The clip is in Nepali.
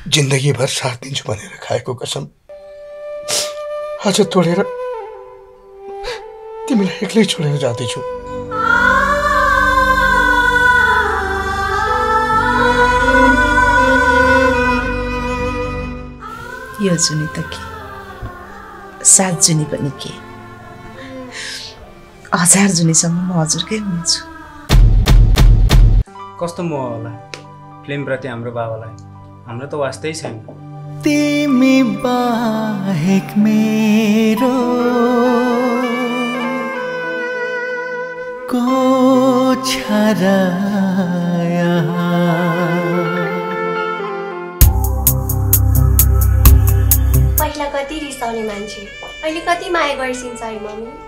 जिन्दगीभर साथ दिन्छु भनेर खाएको कसम आज तोडेर तिमीलाई एक्लै छोडेर जाँदैछु। यो जुनी त के, 7 जुनी पनि के, 1000 जुनीसम्म म हजुरकै हुन्छु। कस्तो मोह होला फिल्मप्रति हाम्रो बाबालाई, हाम्रो त वास्तै छैन। तिमी बाहेक मेरो को छ र पहिला कति रिसाउने मान्छे अहिले कति माया गर्छिन्छ है मम्मी।